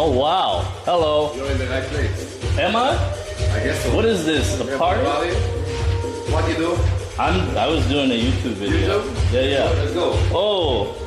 Oh wow. Hello. You're in the right place. Am I? I guess so. What is this? A party? What you do? I was doing a YouTube video. YouTube? Yeah. Let's go. Oh.